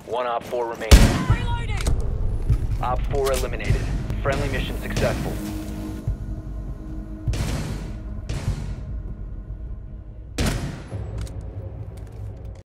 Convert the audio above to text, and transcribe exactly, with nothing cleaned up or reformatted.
One Op four remaining. Op four eliminated. Friendly mission successful.